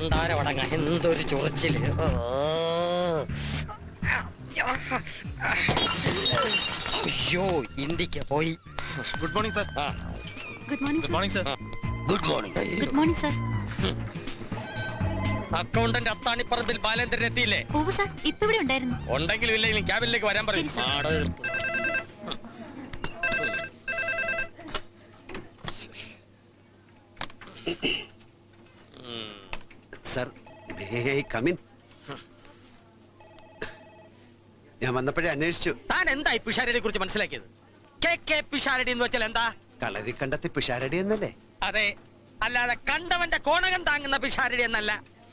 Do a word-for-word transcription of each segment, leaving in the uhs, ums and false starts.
പണ്ടാരവടങ്ങ എന്തൊരു ചൊറിച്ചില്. അയ്യോ ഇന്ത്യക്ക് പോയി. Good morning sir. Good morning good morning sir. Good morning. Good morning sir. Accountant Athanipparambil Balendran എത്തിയില്ലേ? ഓ സർ, ഇപ്പൊ ഇവിടെ ഉണ്ടായിരുന്നു. ഉണ്ടെങ്കിലും ഇല്ലെങ്കിലും ക്യാബിനിലേക്ക് വരാൻ പറയും. Sir, come in. ഞാൻ വന്നപ്പോഴേ അന്വേഷിച്ചു. താൻ എന്താ ഈ പിഷാരടിയെ കുറിച്ച് മനസ്സിലാക്കിയത്? കെ കെ പിഷാരടി എന്ന് വെച്ചാൽ എന്താ? കളരി കണ്ടത്തി പിഷാരടി എന്നല്ലേ? അതെ, അല്ലാതെ കണ്ടവന്റെ കോണകം താങ്ങുന്ന പിഷാരടി എന്നല്ല.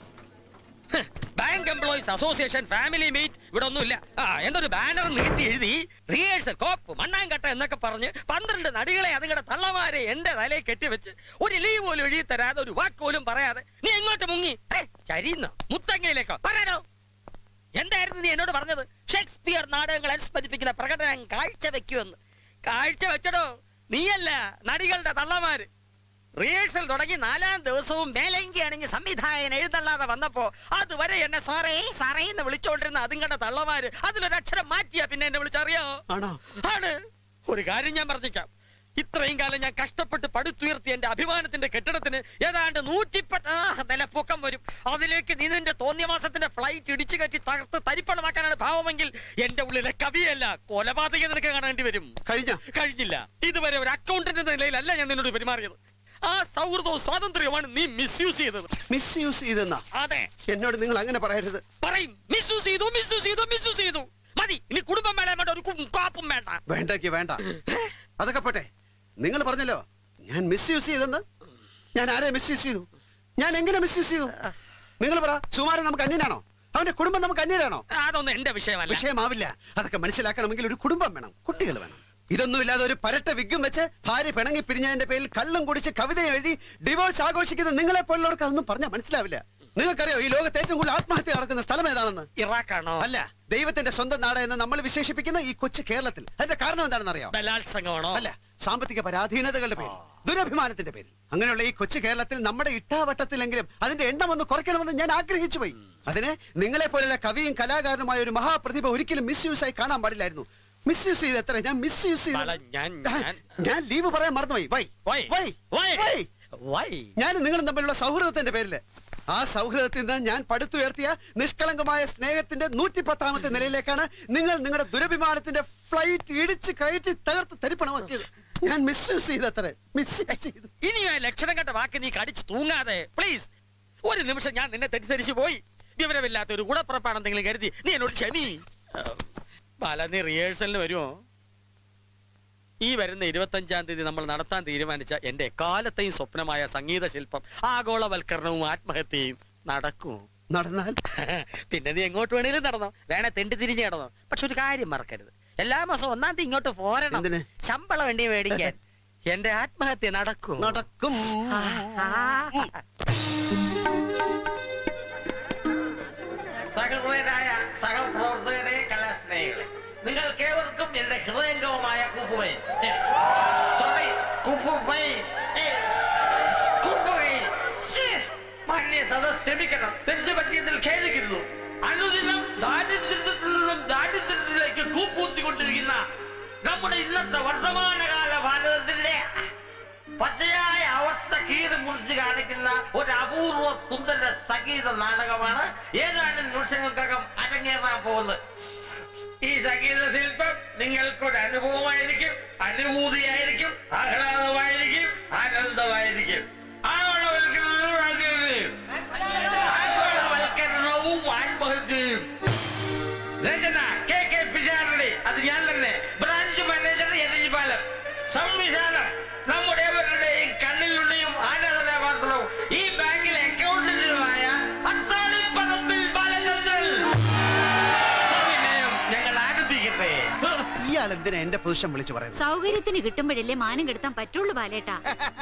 Bank employees association family meet ഇവിടെ ഒന്നുമില്ല. ആ എന്തൊരു ബാനർ നീട്ടി എഴുതി റിഹേഴ്സൽ കോപ്പ് മണ്ണാങ്കട്ട എന്നൊക്കെ പറഞ്ഞ് പന്ത്രണ്ട് നടികളെ അതുങ്ങളുടെ തള്ളമാരെ എന്റെ തലയിൽ കെട്ടിവെച്ച് ഒരു ലീവ് പോലും എഴുതി തരാതെ ഒരു വാക്ക് പോലും പറയാതെ നീ എങ്ങോട്ട് മുങ്ങി? ചരിയുന്നോ മുത്തങ്ങയിലേക്കോ? പറയാനോ? എന്തായിരുന്നു നീ എന്നോട് പറഞ്ഞത്? ഷേക്സ്പിയർ നാടകങ്ങൾ അനുസ്മരിപ്പിക്കുന്ന പ്രകടനം കാഴ്ചവെക്കുമെന്ന്. കാഴ്ച വെച്ചടോ നീയല്ല, നടികളുടെ തള്ളമാര്. റിഹേഴ്സൽ തുടങ്ങി നാലാം ദിവസവും മേലങ്കി അണിഞ്ഞ് സംവിധായകൻ എഴുന്നള്ളാതെ വന്നപ്പോ അതുവരെ എന്നെ സാറേ സാറേ എന്ന് വിളിച്ചോണ്ടിരുന്ന അതുങ്ങളുടെ തള്ളമാര് അതിലൊരക്ഷരം മാറ്റിയാ പിന്നെ എന്നെ വിളിച്ചറിയാമോ? ആണ്. ഒരു കാര്യം ഞാൻ പറഞ്ഞേക്കാം, ഇത്രയും കാലം ഞാൻ കഷ്ടപ്പെട്ട് പടുത്തുയർത്തി എന്റെ അഭിമാനത്തിന്റെ കെട്ടിടത്തിന് ഏതാണ്ട് നൂറ്റിപ്പത്ത നില പൊക്കം വരും. അതിലേക്ക് നീ നിന്റെ തോന്നിയമാസത്തിന്റെ ഫ്ലൈറ്റ് ഇടിച്ചു കയറ്റി തകർത്ത് തരിപ്പണമാക്കാനാണ് ഭാവമെങ്കിൽ എന്റെ ഉള്ളിലെ കവിയല്ല കൊലപാതകം നിനക്ക് കാണേണ്ടി വരും. കഴിഞ്ഞ കഴിഞ്ഞില്ല. ഇതുവരെ ഒരു അക്കൗണ്ടന്റ് നിലയിലല്ല ഞാൻ നിന്നോട് പെരുമാറിയത്. ആ സൗഹൃദവും സ്വാതന്ത്ര്യമാണ് നീ മിസ്യൂസ് ചെയ്തത്. മിസ്യൂസ് ചെയ്തെന്നാ? അതെ. എന്നോട് നിങ്ങൾ അങ്ങനെ പറയരുത്. പറയും. മിസ്യൂസ് ചെയ്തു മിസ്യൂസ് ചെയ്തു മിസ്യൂസ് ചെയ്തു. മതി, ഇനി കുടുംബം വേണ്ട, വേണ്ട ഒരു കാപ്പും വേണ്ട. വേണ്ടക്ക് വേണ്ട. അതൊക്കെ പോട്ടെ. നിങ്ങൾ പറഞ്ഞല്ലോ ഞാൻ മിസ്യൂസ് ചെയ്തെന്ന്. ഞാൻ ആരെ മിസ്യൂസ് ചെയ്തു? ഞാൻ എങ്ങനെ മിസ്യൂസ് ചെയ്തു? നിങ്ങൾ പറ. സുമാരൻ നമുക്ക് അന്യനാണോ? അവന്റെ കുടുംബം നമുക്ക് അന്യനാണോ? അതൊന്നും എന്റെ വിഷയമല്ല. വിഷയമാവില്ല. അതൊക്കെ മനസ്സിലാക്കണമെങ്കിൽ ഒരു കുടുംബം വേണം, കുട്ടികൾ വേണം. ഇതൊന്നുമില്ലാതെ ഒരു പരട്ട വിഗ്ഗും വെച്ച് ഭാര്യ പിണങ്ങി പിരിഞ്ഞതിന്റെ പേരിൽ കള്ളും കുടിച്ച് കവിത എഴുതി ഡിവോഴ്സ് ആഘോഷിക്കുന്ന നിങ്ങളെ പോലുള്ളവർക്ക് അതൊന്നും പറഞ്ഞാൽ മനസ്സിലാവില്ല. നിങ്ങൾക്കറിയോ ഈ ലോകത്ത് ഏറ്റവും കൂടുതൽ ആത്മഹത്യ നടക്കുന്ന സ്ഥലം ഏതാണെന്ന്? ഇറാഖാണോ? അല്ല, ദൈവത്തിന്റെ സ്വന്തം നാട് എന്ന് നമ്മൾ വിശേഷിപ്പിക്കുന്ന ഈ കൊച്ചു കേരളത്തിൽ. അതിന്റെ കാരണം എന്താണെന്ന് അറിയാം? ബലാത്സംഗമാണോ? അല്ല, സാമ്പത്തിക പരാധീനതകളുടെ പേരിൽ, ദുരഭിമാനത്തിന്റെ പേരിൽ. അങ്ങനെയുള്ള ഈ കൊച്ചു കേരളത്തിൽ നമ്മുടെ ഇട്ടാവട്ടത്തിലെങ്കിലും അതിന്റെ എണ്ണം ഒന്ന് കുറയ്ക്കണമെന്ന് ഞാൻ ആഗ്രഹിച്ചു പോയി. അതിന് നിങ്ങളെ പോലുള്ള കവിയും കലാകാരനുമായ ഒരു മഹാപ്രതിഭ ഒരിക്കലും മിസ്യൂസ് ആയി കാണാൻ പാടില്ലായിരുന്നു. മിസ്യൂസ് ചെയ്ത് എത്ര ഞാൻ മിസ്യൂസ് ചെയ്തു. ഞാൻ ലീവ് പറയാൻ മറന്നുപോയി. ഞാൻ നിങ്ങളും തമ്മിലുള്ള സൗഹൃദത്തിന്റെ പേരില്, ആ സൗഹൃദത്തിൽ നിന്ന് ഞാൻ പടുത്തുയർത്തിയ നിഷ്കളങ്കമായ സ്നേഹത്തിന്റെ നൂറ്റി പത്താമത്തെ നിലയിലേക്കാണ് നിങ്ങൾ നിങ്ങളുടെ ദുരഭിമാനത്തിന്റെ ഫ്ലൈറ്റ് ഇടിച്ച് കയറ്റി തകർത്ത് തരിപ്പണമാക്കിയത്. ഞാൻ മിസ്യൂസ് ചെയ്തത്ര മിസ്യൂസ് ചെയ്തു. ഇനി ലക്ഷണം കണ്ട വാക്ക് നീ കടിച്ചു തൂങ്ങാതെ പ്ലീസ്. ഒരു നിമിഷം ഞാൻ നിന്നെ തെറ്റിദ്ധരിച്ചു പോയി. വിവരമില്ലാത്ത ഒരു ഗുണപ്പുറപ്പാണെന്തെങ്കിലും കരുതി നീ എന്നോട് ക്ഷമി. ബാല, നീ റിഹേഴ്സലിന് വരുമോ? ഈ വരുന്ന ഇരുപത്തഞ്ചാം തീയതി നമ്മൾ നടത്താൻ തീരുമാനിച്ച എന്റെ കാലത്തെയും സ്വപ്നമായ സംഗീത ശില്പം, ആഗോളവൽക്കരണവും ആത്മഹത്യയും നടക്കുമോ? നടന്നാൽ പിന്നെ നീ എങ്ങോട്ട് വേണേലും നടന്നോ, വേണേ തെണ്ടി തിരിഞ്ഞ് നടന്നോ. പക്ഷെ ഒരു കാര്യം മറക്കരുത്, എല്ലാ മാസവും ഒന്നാം തീയതി ഇങ്ങോട്ട് പോരണം, ശമ്പളം വേണ്ടി മേടിക്കാൻ. എന്റെ ആത്മഹത്യ നടക്കും നടക്കും സഹൃദയരായ സഹപ്രവർത്തകരെ, കലാസ്നേഹികളെ, നിങ്ങൾക്കേവർക്കും എന്റെ ഹൃദയംഗമമായ കുപ്പുവൈ മാന്യ സദസ് ക്ഷമിക്കണം, തെറ്റു പറ്റിയതിൽ ഖേദിക്കുന്നു. അനുദിനം ദാരിദ്ര്യത്തിൽ നിന്നും ദാരിദ്ര്യത്തിലേക്ക് കൂപ്പൂത്തിക്കൊണ്ടിരിക്കുന്ന നമ്മുടെ ഇന്നത്തെ വർത്തമാനകാല ഭാരതത്തിന്റെ പച്ചയായ അവസ്ഥ കീറി മുറിച്ച് കാണിക്കുന്ന ഒരു അപൂർവ സുന്ദര സംഗീത നാടകമാണ് ഏതാനും നിമിഷങ്ങൾക്കകം അരങ്ങേറാൻ പോകുന്നത്. ഈ സംഗീത ശില്പം നിങ്ങൾക്കൊരു അനുഭവമായിരിക്കും, അനുഭൂതിയായിരിക്കും, ആഹ്ലാദമായിരിക്കും, ആനന്ദമായിരിക്കും. ആഗോളവൽക്കരണവും ആത്മഹത്യയും ആത്മഹത്യയും. രചന കെ കെ പിഷാരടി, അത് ഞാൻ തന്നെ. Branch manager Eranhipalam. സംവിധാനം നമ്മുടെ ഏവരുടെയും കണ്ണിലുണ്ടെയും ആരാധനാപാത്രവും ഈ ബാങ്കിലെ അക്കൗണ്ടന്റുമായ അത്താണിപ്പറമ്പിൽ ബാലചന്ദ്രൻ. ഞങ്ങൾ ആരംഭിക്കട്ടെ. ഇയാൾ എന്തിനാ എന്റെ പൊസിഷൻ വിളിച്ചു പറയുന്നത്? സൗകര്യത്തിന് കിട്ടുമ്പോഴല്ലേ മാനം കെടുത്താൻ പറ്റുള്ളൂ ബാലേട്ടാ.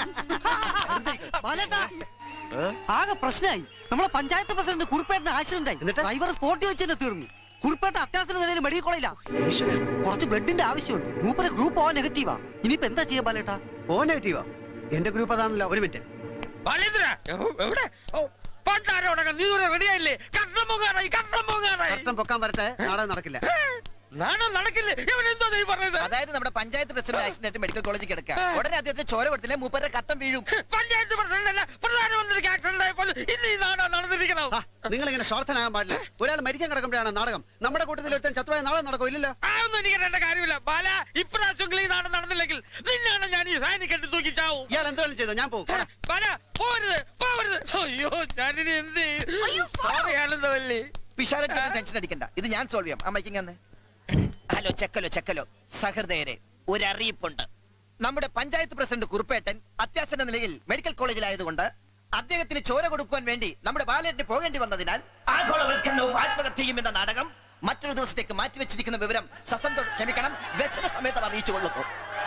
ആകെ പ്രശ്നമായി. നമ്മളെ പഞ്ചായത്ത് പ്രസിഡന്റ് കുറിപ്പേട്ടന് ആക്സിഡന്റ് ആയി. ഡ്രൈവർ സ്പോട്ടി വെച്ച് തീർന്നു. കുറിപ്പേട്ട അത്യാവശ്യ നിലയിൽ മെഡിക്കൽ കോളേജില്ല. കുറച്ച് ബ്ലഡിന്റെ ആവശ്യമുണ്ട്. ഗ്രൂപ്പിലെ ഗ്രൂപ്പ് ഓ നെഗറ്റീവാ. ഇനിയിപ്പോ എന്താ ചെയ്യാൻ ബാലേട്ടാ? ഓ നെഗറ്റീവാ? എന്റെ ഗ്രൂപ്പ് അതാണല്ലോ. ഒരു മിനിറ്റ്. പണ്ടാരോടകം നീ ഒരു റെഡിയായില്ലേ? കട്ടം പൊങ്ങാറായി, കട്ടം പൊങ്ങാറായി. കട്ടം പൊക്കാൻ വരട്ടെ, നാടകം നടക്കില്ല. നാടകം നടക്കില്ലേ? എന്തോ നീ പറഞ്ഞത്? അതായത് നമ്മുടെ പഞ്ചായത്ത് പ്രസിഡന്റ് ആക്സിഡന്റ് മെഡിക്കൽ കോളേജിൽ കിടക്കുക. ഉടനെ അദ്ദേഹത്തെ ചോര കൊടുത്തില്ലേ മൂപ്പരുടെ കട്ടം വീഴും. പഞ്ചായത്ത് പ്രസിഡന്റ് അല്ല, പ്രധാനമന്ത്രിക്ക് ആക്സിഡന്റ് ആയപ്പോൾ ഇന്ന് ഈ നാടകം നടന്നിരിക്കണം. നിങ്ങൾ ഇങ്ങനെ സ്വാർത്ഥനാകാൻ പാടില്ല. ഒരാൾ മരിക്കാൻ കിടക്കുമ്പോഴാണ് നാടകം. നമ്മുടെ കൂട്ടത്തിൽ ഒരുത്തൻ ചത്തുപോയ നാടകം നടക്കും ഇല്ലല്ലോ. അതൊന്നും എനിക്ക് എന്റെ കാര്യമില്ല. ബാല, ഇപ്രാവശ്യം ഈ നാടകം നടന്നില്ലെങ്കിൽ നിന്നാണ് ഞാൻ ഈ ഫാനി കെട്ടി തൂക്കി ചാവും. ഇയാൾ എന്തെങ്കിലും ചെയ്തോ, ഞാൻ പോകും. ബാല, പോരുത്, പോരുത്. അയ്യോ, ഞാനിനി എന്ത് പറയാനെന്തല്ലേ? പിഷാരട്ടി ടെൻഷൻ അടിക്കണ്ട, ഇത് ഞാൻ സോൾവ് ചെയ്യാം. അമ്മയ്ക്ക് ഹലോ ചെക്കലോ ചെക്കലോ സഹൃദയരെ, ഒരു അറിയിപ്പുണ്ട്. നമ്മുടെ പഞ്ചായത്ത് പ്രസിഡന്റ് കുറുപ്പേട്ടൻ അത്യാസന്ന നിലയിൽ മെഡിക്കൽ കോളേജിലായതുകൊണ്ട് അദ്ദേഹത്തിന് ചോര കൊടുക്കുവാൻ വേണ്ടി നമ്മുടെ ബാലേട്ടിന് പോകേണ്ടി വന്നതിനാൽ ആഗോളവൽക്കരണവും ആത്മഹത്യയും എന്ന നാടകം മറ്റൊരു ദിവസത്തേക്ക് മാറ്റിവെച്ചിരിക്കുന്ന വിവരം സസന്തോഷം ക്ഷമിക്കണം വ്യസന സമേതം അറിയിച്ചു കൊള്ളുന്നു.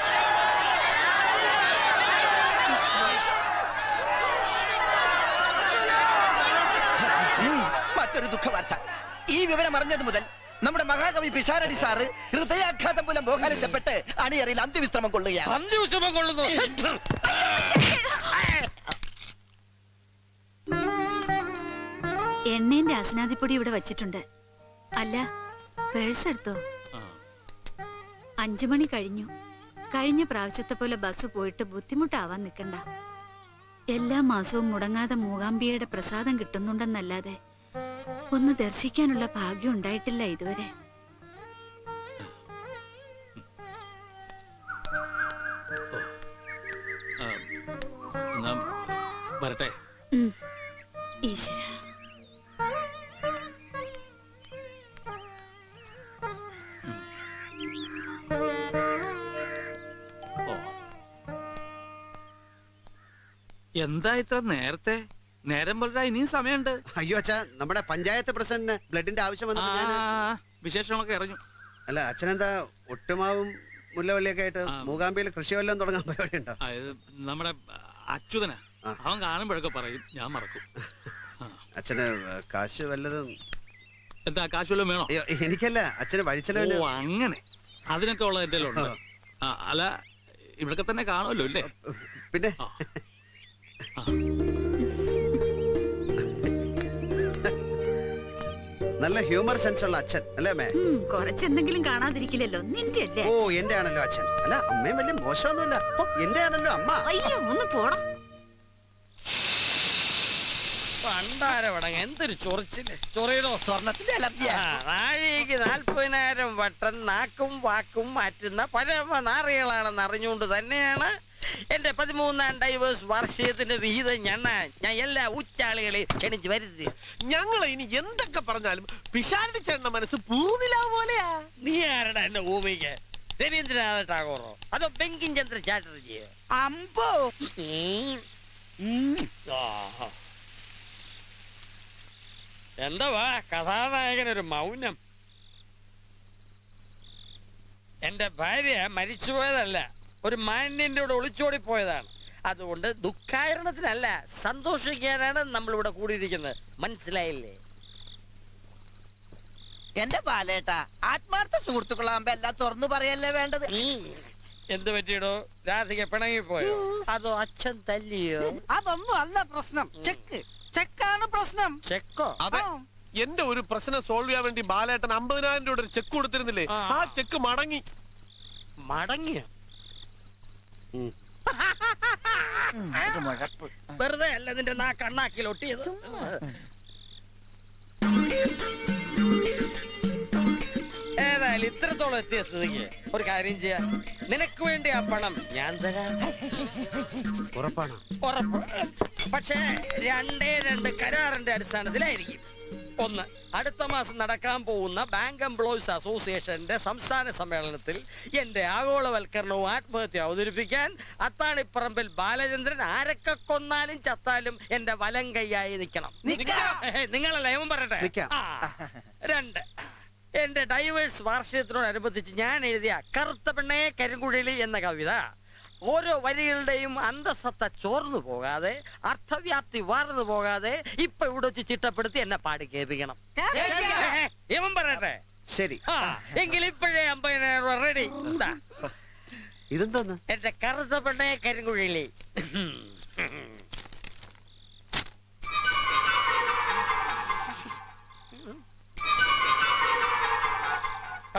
മറ്റൊരു ദുഃഖവാർത്ത. ഈ വിവരം അറിഞ്ഞത് മുതൽ നമ്മുടെ മഹാകവി പിഷാരടി സാറ് ഹൃദയാഘാതം മൂലം മോഹാലിച്ചപ്പെട്ട് അണിയറയിൽ അന്ത്യവിശ്രമം കൊള്ളുകയാണ്. അന്ത്യവിശ്രമം കൊള്ളുന്നു. എണ്ണേന്റെ അസ്നാദിപ്പൊടി ഇവിടെ വച്ചിട്ടുണ്ട്. അല്ല, പേഴ്സ് എടുത്തോ? അഞ്ചു മണി കഴിഞ്ഞു. കഴിഞ്ഞ പ്രാവശ്യത്തെ പോലെ ബസ് പോയിട്ട് ബുദ്ധിമുട്ടാവാൻ നിൽക്കണ്ട. എല്ലാ മാസവും മുടങ്ങാതെ മൂകാംബികയുടെ പ്രസാദം കിട്ടുന്നുണ്ടെന്നല്ലാതെ ഒന്ന് ദർശിക്കാനുള്ള ഭാഗ്യം ഉണ്ടായിട്ടില്ല ഇതുവരെ. വരട്ടെ. ഈശ്വര, എന്താ ഇത്ര നേരത്തെ? നേരം പോലെ ഇനിയും സമയമുണ്ട്. അയ്യോ അച്ഛാ, നമ്മുടെ പഞ്ചായത്ത് പ്രസിഡന്റിന് ബ്ലഡിന്റെ ആവശ്യം വന്നപ്പോ ഞാൻ വിശേഷങ്ങളൊക്കെ അറിഞ്ഞു. അല്ല അച്ഛനെന്താ ഒട്ടുമാവും മുല്ലവള്ളിയൊക്കെ ആയിട്ട് മൂകാംബിയിൽ കൃഷി വല്ലതും തുടങ്ങാൻ പരിപാടി ഉണ്ടോ? നമ്മുടെ അച്യുതന അവൻ കാണുമ്പോഴൊക്കെ പറയും, ഞാൻ മറക്കും. അച്ഛന് കാശ് വല്ലതും? എന്താ കാശ് വല്ലതും വേണോ? എനിക്കല്ല, അച്ഛന് വഴിച്ചെലവിന്. ഓ അങ്ങനെ, അതിനൊക്കെ ഉള്ളത് എന്റെ ഉണ്ട്. അല്ല ഇവിടൊക്കെ തന്നെ കാണുമല്ലോ അല്ലേ? പിന്നെ നല്ല ഹ്യൂമർ സെൻസ് ഉള്ള അച്ഛൻ അല്ലേ അമ്മേ? കുറച്ചെന്തെങ്കിലും കാണാതിരിക്കില്ലല്ലോ. നിന്റെ അല്ലേ? ഓ എന്റെ ആണല്ലോ അച്ഛൻ. അല്ല അമ്മയും വലിയ മോശമൊന്നുമില്ല. എന്റെ ആണല്ലോ അമ്മ. അയ്യോ, ഒന്ന് പോടാ. പണ്ടാരവടങ്ങ എന്തൊരു ചൊറിച്ചില്. ചൊറിയതോ? സ്വർണത്തിന്റെ അലർജിയാ. നാഴിക്ക് നാൽപ്പതിനായിരം വട്ടം നാക്കും വാക്കും മാറ്റുന്ന പരമ നാറികളാണെന്ന് അറിഞ്ഞുകൊണ്ട് തന്നെയാണ് എന്റെ പതിമൂന്നാം ഡൈവേഴ്സ് വാർഷികത്തിന്റെ വിഹിതം ഞണ്ണാൻ ഞാൻ എല്ലാ ഉച്ചാളികളെയും ക്ഷണിച്ച് വരുത്തി. ഞങ്ങൾ ഇനി എന്തൊക്കെ പറഞ്ഞാലും പിഷാരടി ചേട്ടന്റെ മനസ്സ് പൂർണില പോലെയാ. നീ ആരടാ എന്റെ ഭൂമിക്ക്? രവീന്ദ്രനാഥ ടാഗോറോ അതോ ബങ്കിം ചന്ദ്ര ചാറ്റർജിയോ? അമ്പോ എന്താ കഥാനായകനൊരു മൗനം? എന്റെ ഭാര്യ മരിച്ചുപോയതല്ല, ഒരു മാന്യന്റെ കൂടെ ഒളിച്ചോടി പോയതാണ്. അതുകൊണ്ട് ദുഃഖാരണത്തിനല്ല, സന്തോഷിക്കാനാണ് നമ്മളിവിടെ കൂടിയിരിക്കുന്നത്. മനസ്സിലായില്ലേ? എന്റെ ബാലേട്ടാ, ആത്മാർത്ഥ സുഹൃത്തുക്കളാകുമ്പോ എല്ലാം തുറന്നു പറയല്ലേ വേണ്ടത്. എന്ത് പറ്റിയിടോ? രാധിക പിണങ്ങിപ്പോയോ? അതോ അച്ഛൻ തല്ലിയോ? അതൊന്നും അല്ല പ്രശ്നം. ചെക്ക് ചെക്കാണ് പ്രശ്നം. ചെക്കോ? അതെ, എന്റെ ഒരു പ്രശ്നം സോൾവ് ചെയ്യാൻ വേണ്ടി ബാലേട്ടൻ അമ്പതിനായിരം രൂപ ഒരു ചെക്ക് കൊടുത്തിരുന്നില്ലേ? ആ ചെക്ക് മടങ്ങി. മടങ്ങിയ? വെറുതെ അല്ല നിന്റെ നാ കണ്ണാക്കിൽ ഒട്ടിയത്. ഏതായാലും ഇത്രത്തോളം എത്തിയ സ്ഥിതിക്ക് ഒരു കാര്യം ചെയ്യാം. നിനക്ക് വേണ്ടി ആ പണം ഞാൻ തരാം. ഉറപ്പാണ്? ഉറപ്പ്. പക്ഷേ രണ്ടേ രണ്ട് കരാറിന്റെ അടിസ്ഥാനത്തിലായിരിക്കും. ഒന്ന്, അടുത്ത മാസം നടക്കാൻ പോകുന്ന ബാങ്ക് എംപ്ലോയീസ് അസോസിയേഷന്റെ സംസ്ഥാന സമ്മേളനത്തിൽ എന്റെ ആഗോളവൽക്കരണവും ആത്മഹത്യ അവതരിപ്പിക്കാൻ അത്താണിപ്പറമ്പിൽ ബാലചന്ദ്രൻ ആരൊക്കെ കൊന്നാലും ചത്താലും എന്റെ വലം കൈയായി നിൽക്കണം. നിങ്ങളല്ല ഞാൻ പറയട്ടെ. രണ്ട്, എന്റെ ഡൈവേഴ്സ് വാർഷികത്തിനോടനുബന്ധിച്ച് ഞാൻ എഴുതിയ കറുത്ത പെണ്ണേ കരിങ്കുഴലി എന്ന കവിത ഓരോ വരികളുടെയും അന്തസത്ത ചോർന്നു പോകാതെ, അർത്ഥവ്യാപ്തി വാർന്നു പോകാതെ ഇപ്പൊ ഇവിടെ വെച്ച് ചിട്ടപ്പെടുത്തി എന്നെ പാടി കേൾപ്പിക്കണം. ഇവൻ പറയട്ടെ? ശരി. എങ്കിൽ ഇപ്പോഴേ അമ്പതിനായിരം രൂപ റെഡി. ഇതെന്തോന്ന്? എന്റെ കറുത്ത പെണ്ണേ കരിങ്കുഴലി.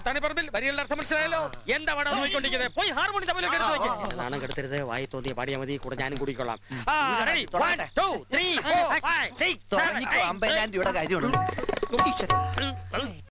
പറമ്പിൽ വരികളുടെ അർത്ഥം മനസ്സിലായല്ലോ. എന്താ അവിടെ നോക്കിക്കൊണ്ടിരിക്കുന്നത്? പോയി ഹാർമോണി തമ്മിലൊക്കെ എടുത്ത് നോക്കി. നാണം കെടുത്തരുത്, വായി തോന്നിയ പാടിയ മതി, കൂടെ ഞാനും കൂടിക്കൊള്ളാം. അമ്പതിനായിരം രൂപയുടെ കാര്യമുള്ളൂ.